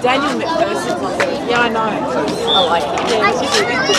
Daniel McPherson's on there. Yeah, I know. I like him. Yeah, he's just a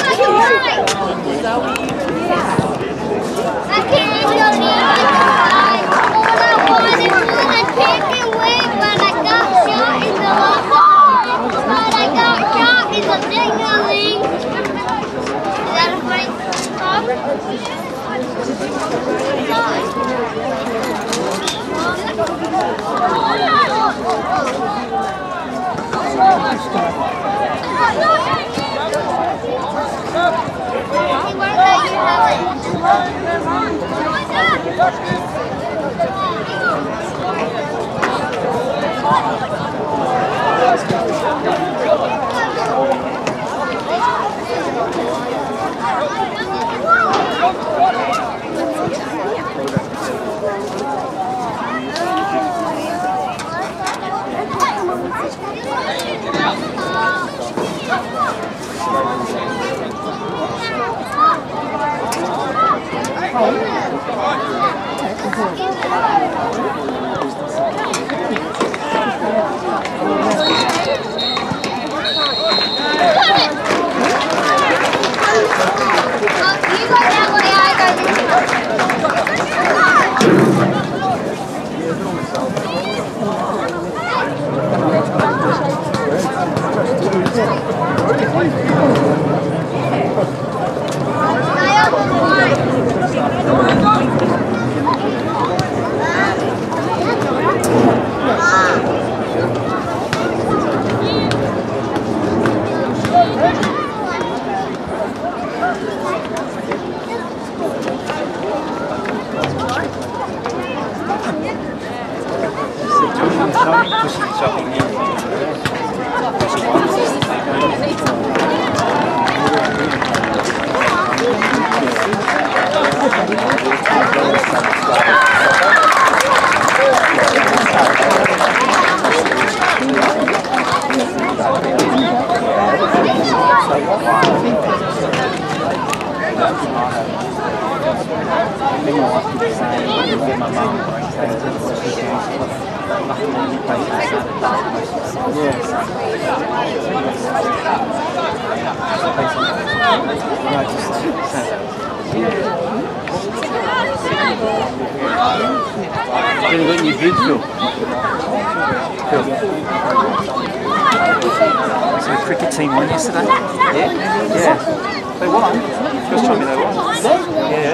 So the cricket team won yesterday? Yeah? Yeah. They won. First time they won. Yeah.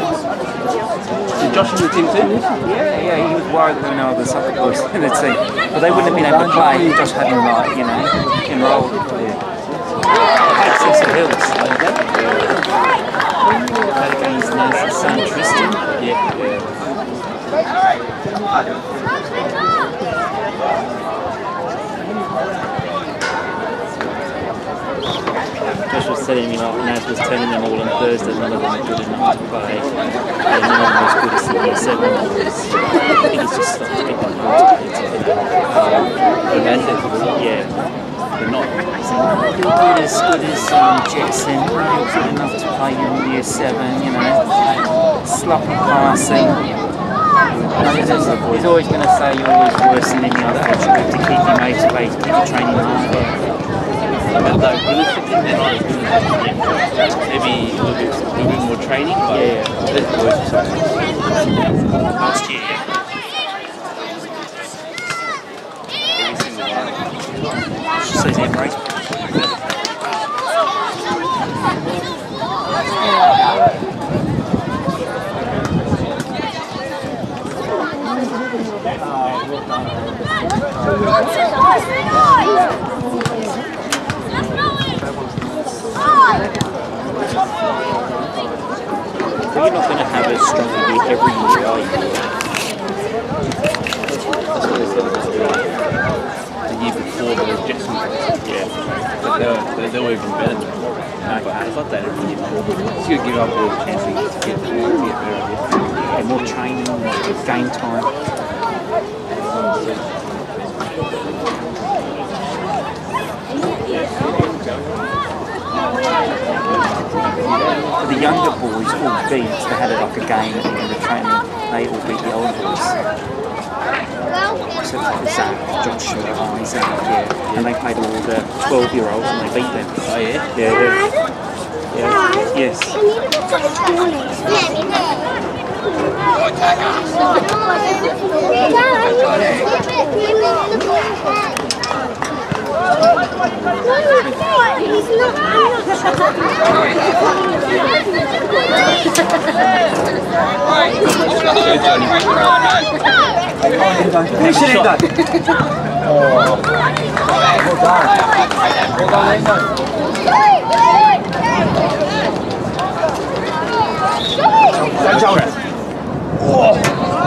Did Josh in the team too? Yeah, he was worried there were no other soccer boys in the team. But they wouldn't have been able to play if Josh hadn't, like, you know, enrolled. Yeah. Access to Hills. Played against his son Christie. Yeah. Josh was telling me, like, Naz was telling them all on Thursday, none of them are good enough to play, and none of them as good as the Year 7 boys. I think it's just like a bit important. Yeah, they're not good as Jetson, not good enough to play in Year 7, you know, sloppy passing. He's always going to say you're always worse than any other age group to keep you motivated, keep you training hard. But like realistically, they're not as good as maybe a little bit more training, but Last year, she says they're great. You're not going to have a strong year every year, are you? that's what they said the year before the Jetson. Yeah. But they were even better than that. But it's not that every year. So you give up all the chances to get better. And more training, more game time. For the younger boys, all beat. They had like a game at the end of training. They all beat the older boys. So like Zach, Joshua, Isaac, yeah. And they played all the 12-year-olds and they beat them. Oh yeah? Yeah, yes. Finish it, Dad. Oh, well done. Well done, Go, Joe. Oh.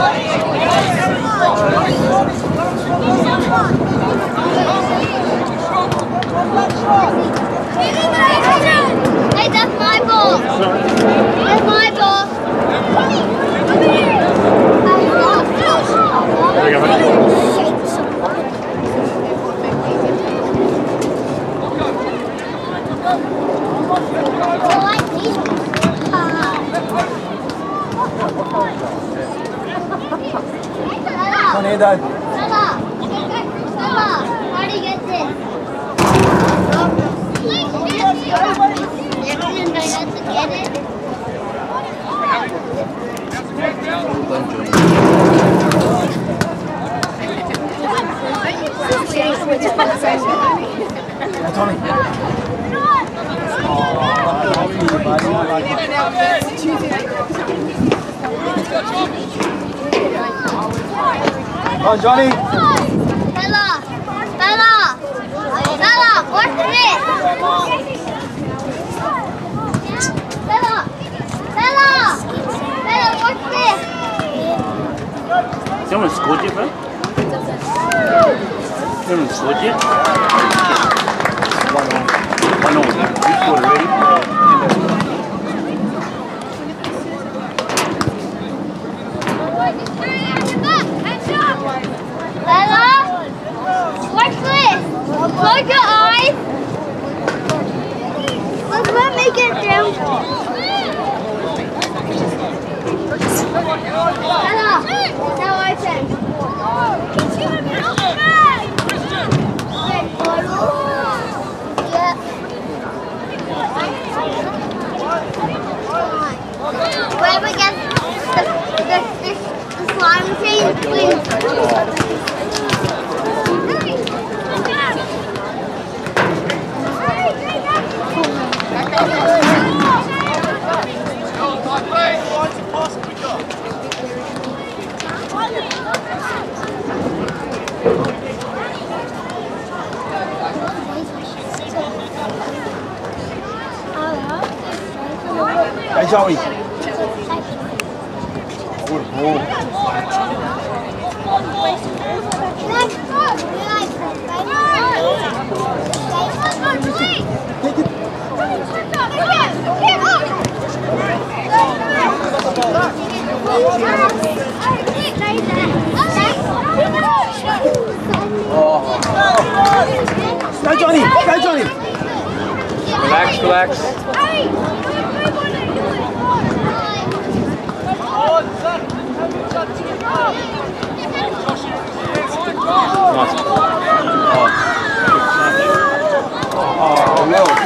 Hey, that's my ball. That's my ball. Come on here, Dad. Stella, how do you get this? Get it? Tommy. Oh, Johnny. Stella, what's this? Stella, what's this? Someone scored you, bro? Someone scored you? 1-0. You scored already? Stella, what's this? Close your eyes. Let's not make it down. Stella, now I say. Whoever gets the slime thing, please. Hey, Joey. What a ball. Go, Johnny. Go, Johnny. Relax, relax. Nice. Oh, well done.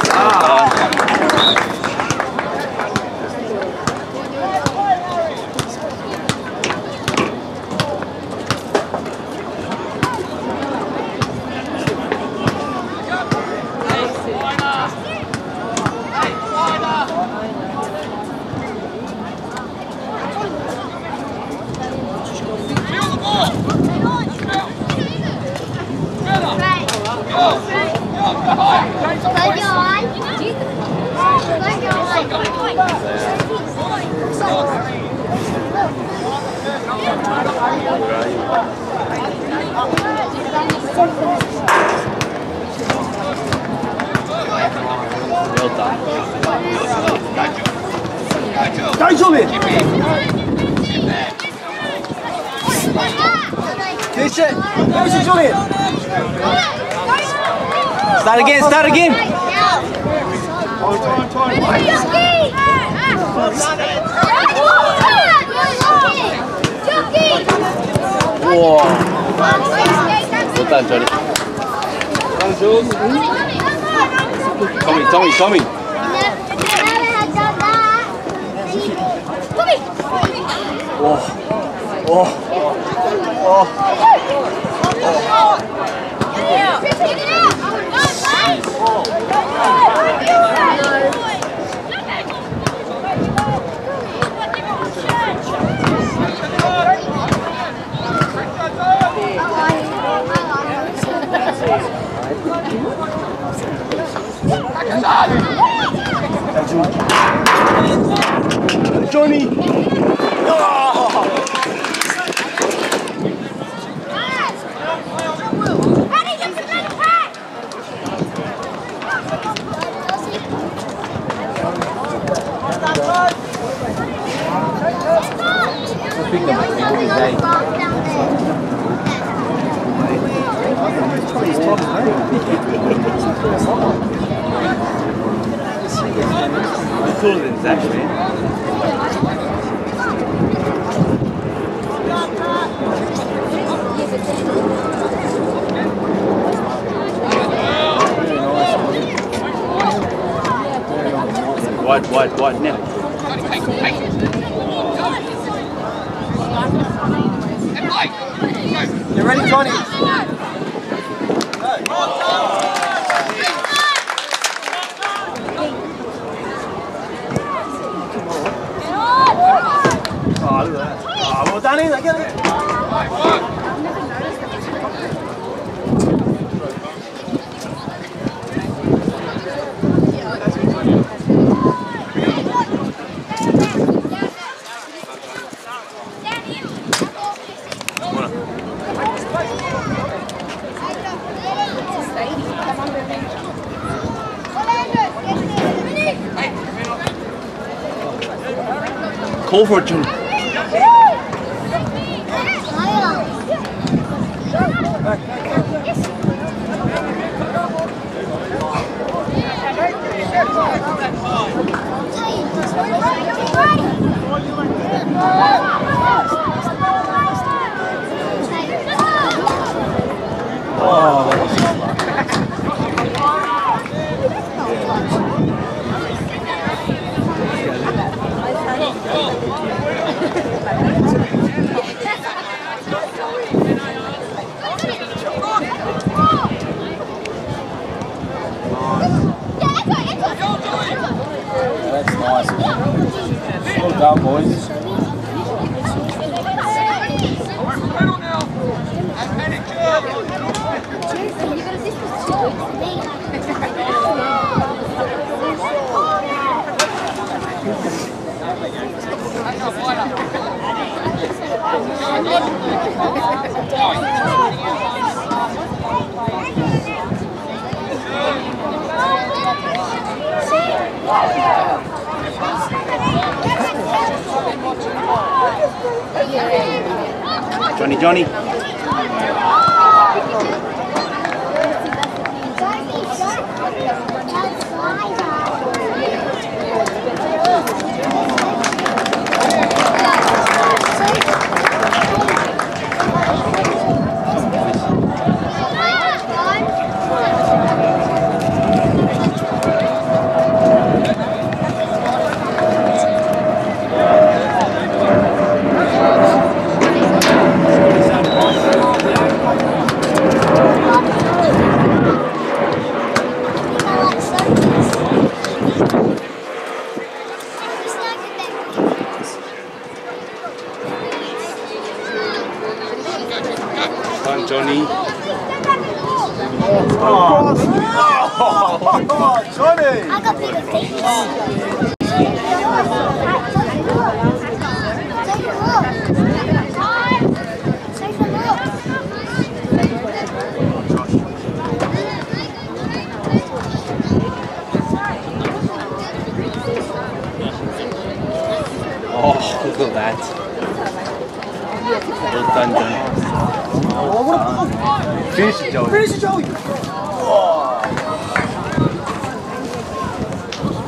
Well done. Go, Julian. Finish it. Finish it, Julian. Start again, start again. Whoa. Well done, Johnny. Tommy. Johnny! Cooler than Zach, man. Wide now. You ready, Johnny? Oh, look at that. Oh, well done, Ian. Get it. Call for it, Johnny. That's nice, man. Well done, boys. Johnny. Johnny. Oh, Johnny! I got bigger feet. Take a Oh, look at that. Well done, Johnny. Finish it, Joey. Finish it, Joey! Oh.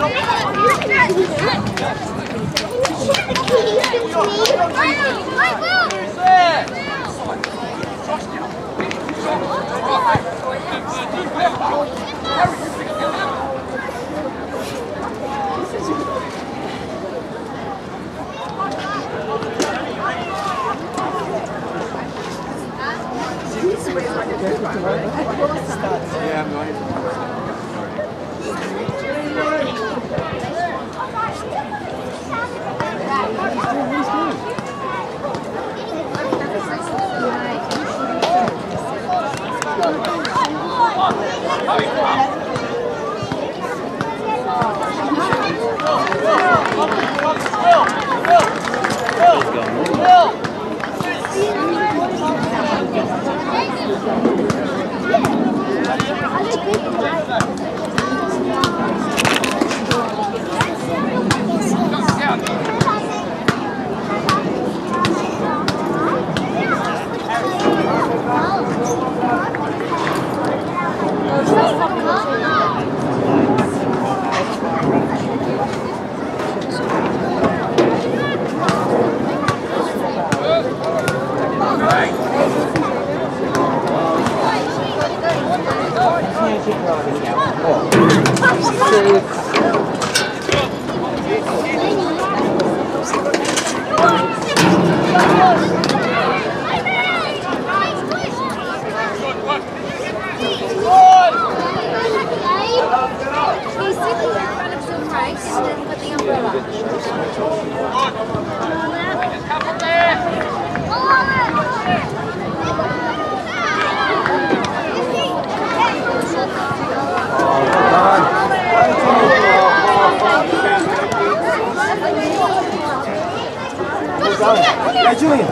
Yeah, Julian.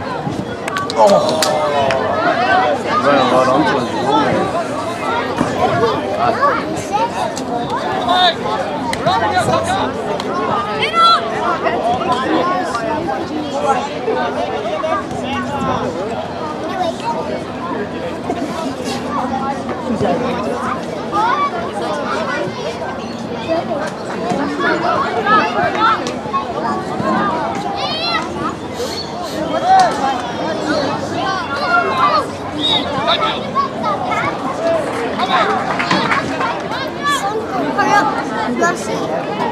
Oh. Ran right onto him. Hurry up, let's see.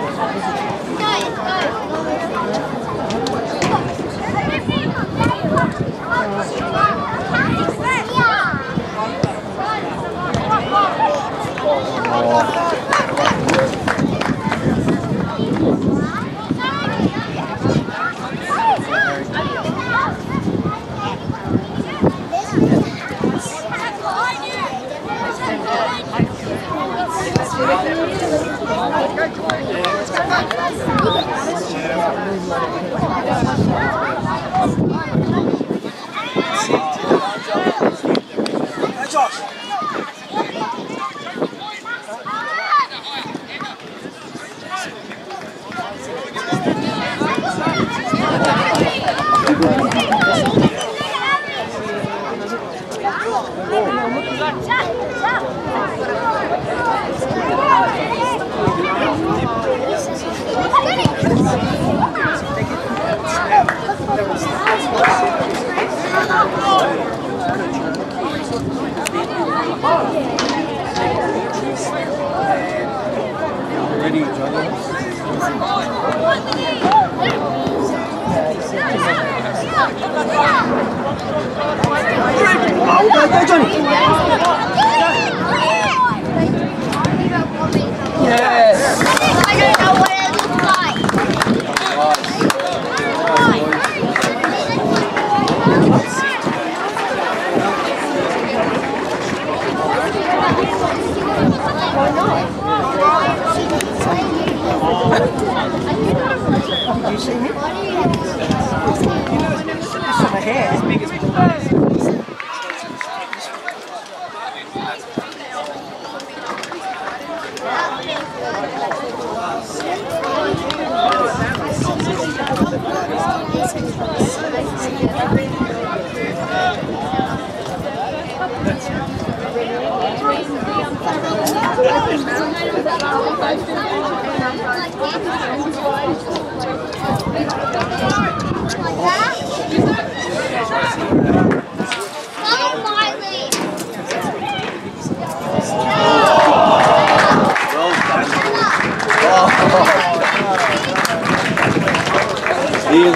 Ready, Johnny? Go, Johnny! Yes! I don't know what it looks like. Did you see me? So my hair is big as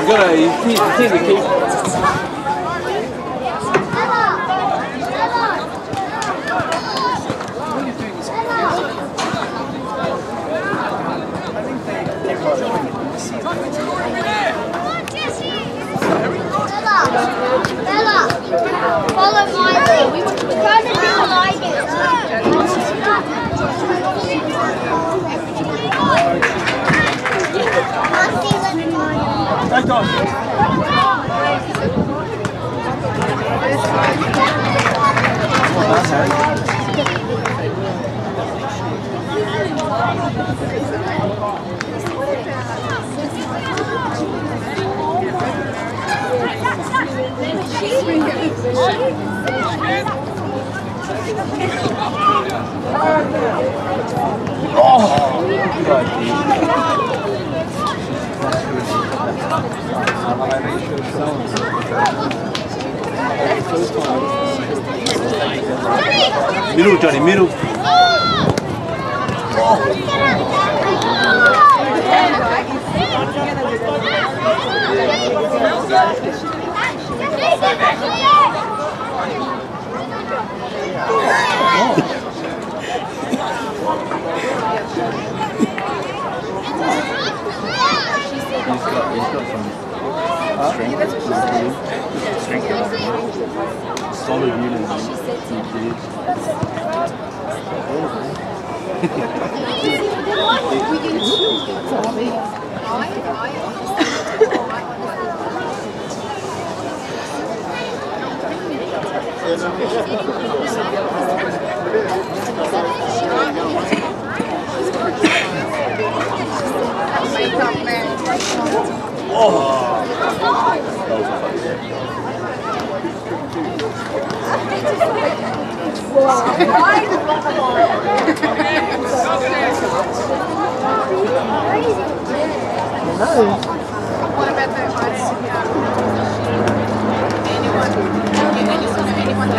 He's the keeper. Bella, follow my lead. Try to do what I do. Hey, Josh. Middle, Johnny, middle. He's got some strength. Solid unit. What about the anyone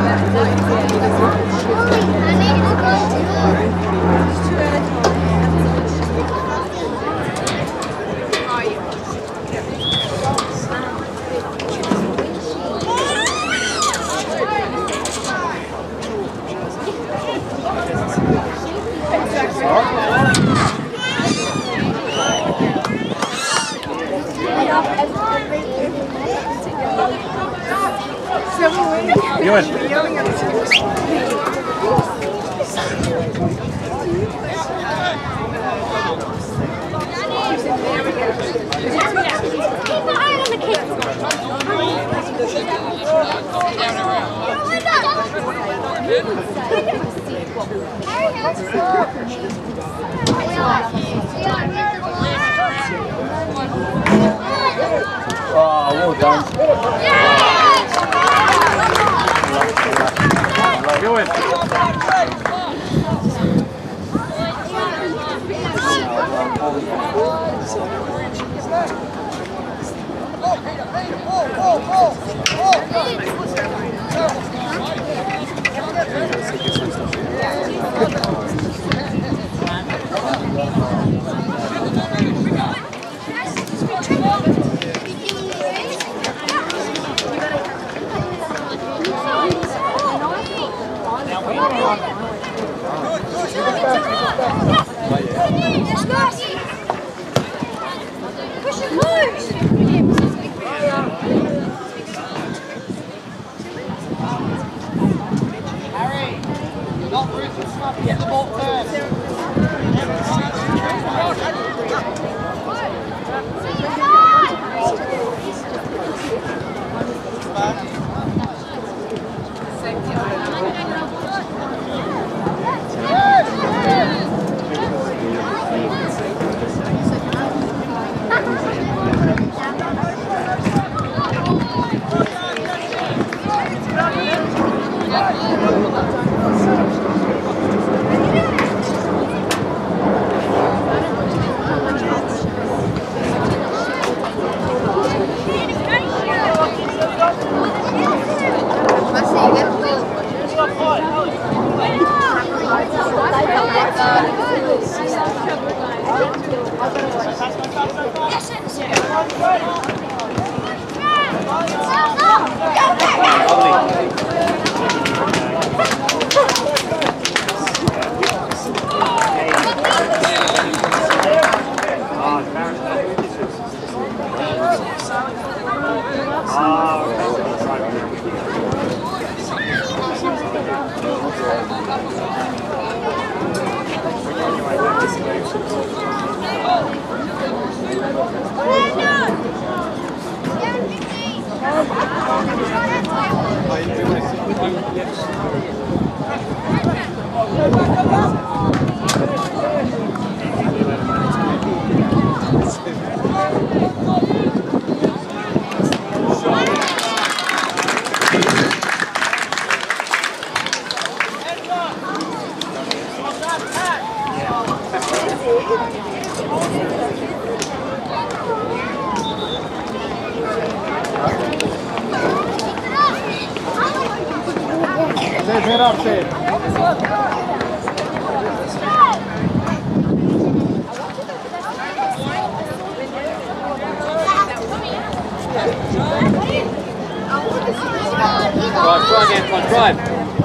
You win. Oh, well done. You win. Yes, Head up, Sid. Drive again, come on, drive.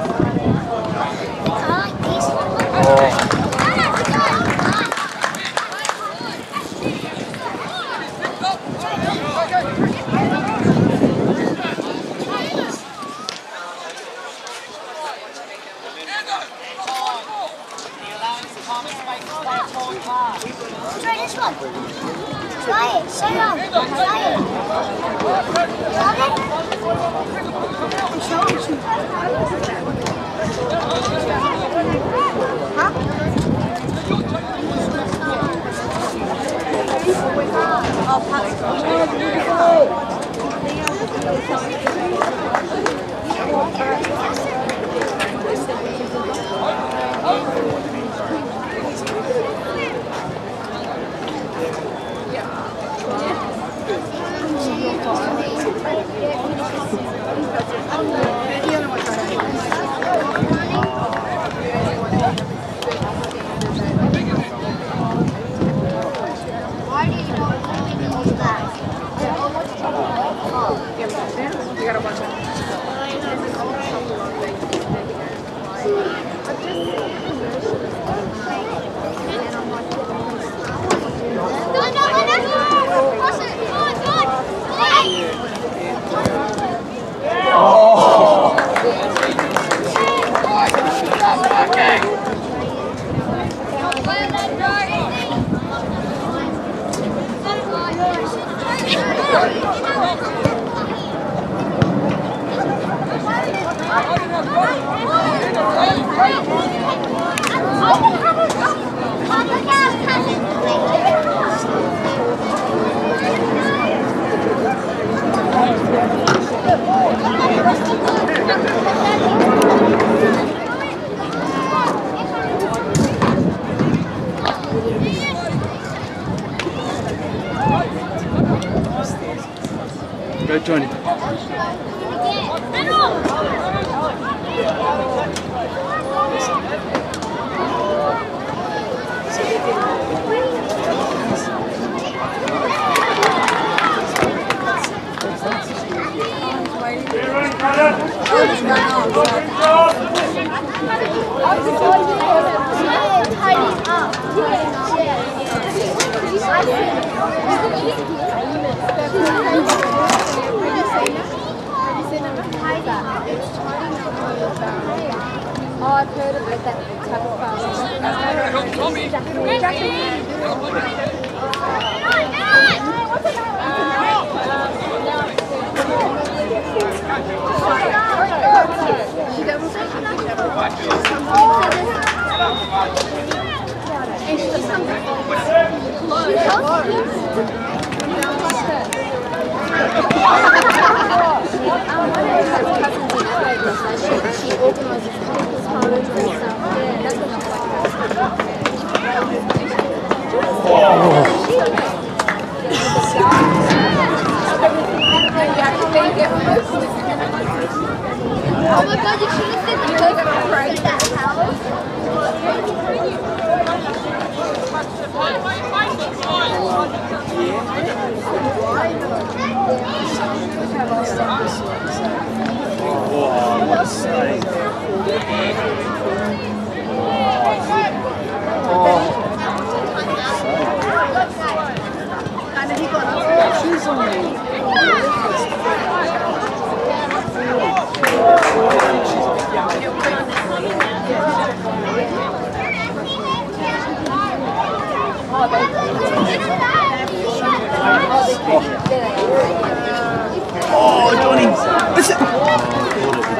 Try this one. Try it. Sit down. Try it. I'm showing you. Huh? Go, Johnny. Oh, I've heard of it, that type of she organises Christmas parties and stuff. Yeah, that's what Oh my god, you should have said that you're going to break that house. Oh, what a save. And then he got up. Shoes on me. Oh, Johnny! Listen!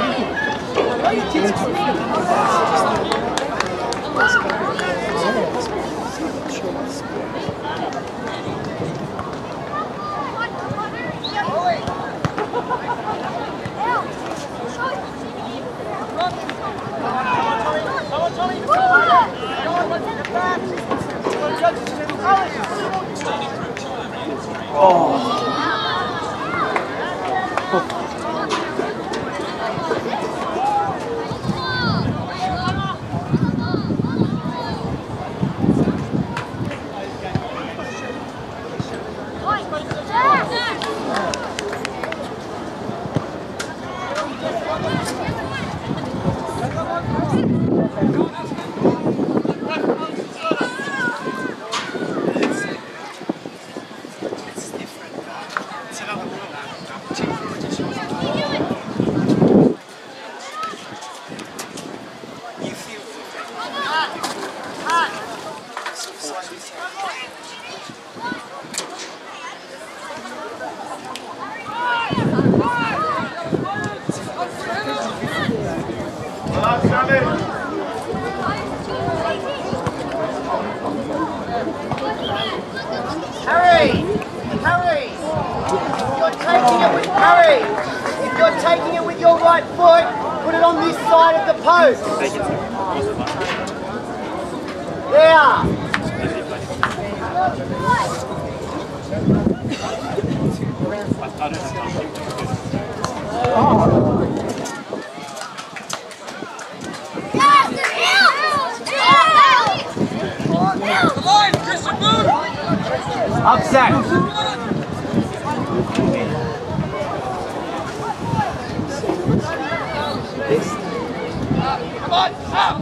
Taking it with your right foot, put it on this side of the post. There. Upset. Come on, up!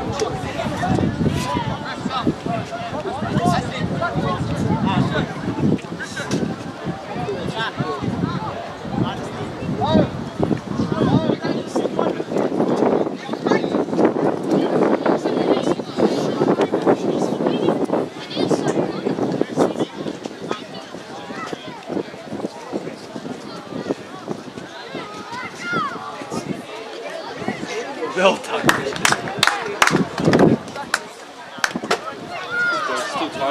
Well done. Still time.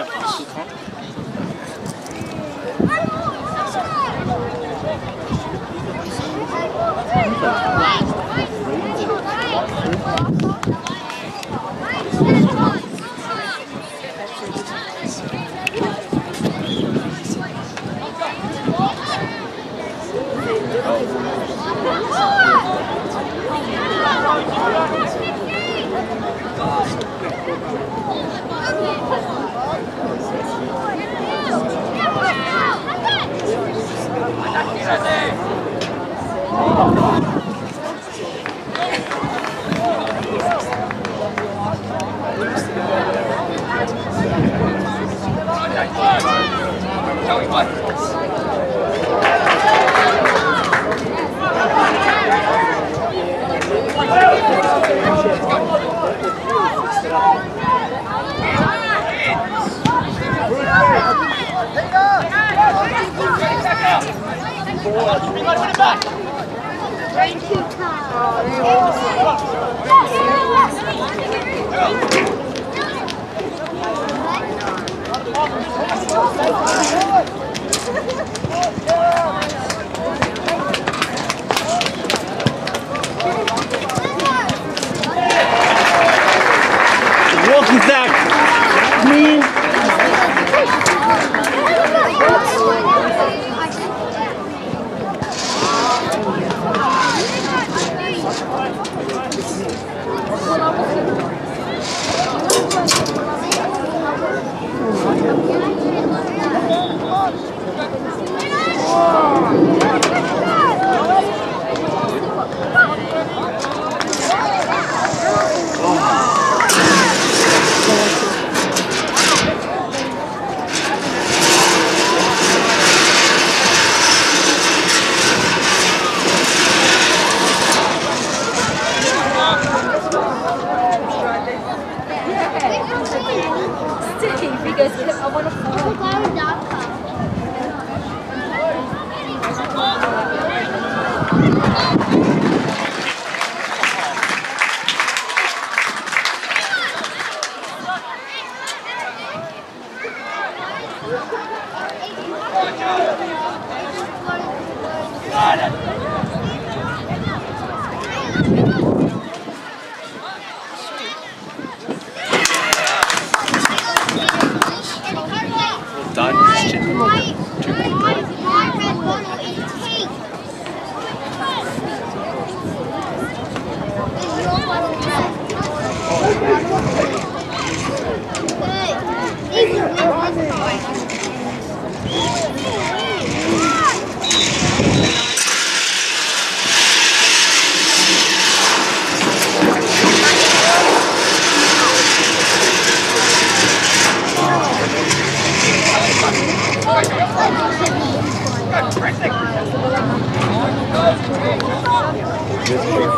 Walking back.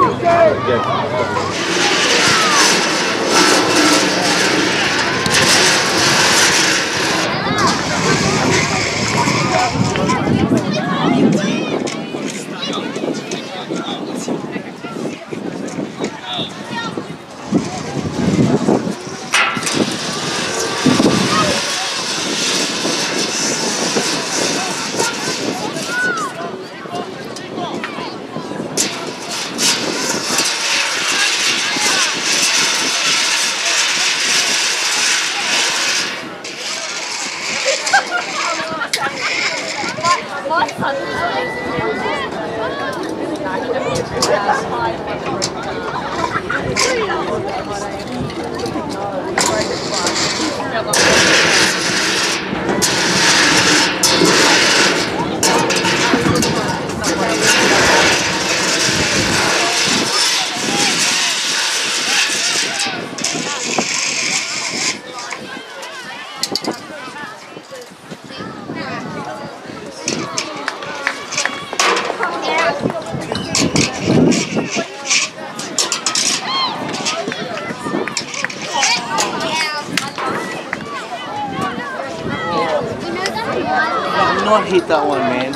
Not hit that one, man.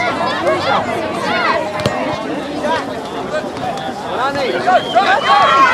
Go, go, go!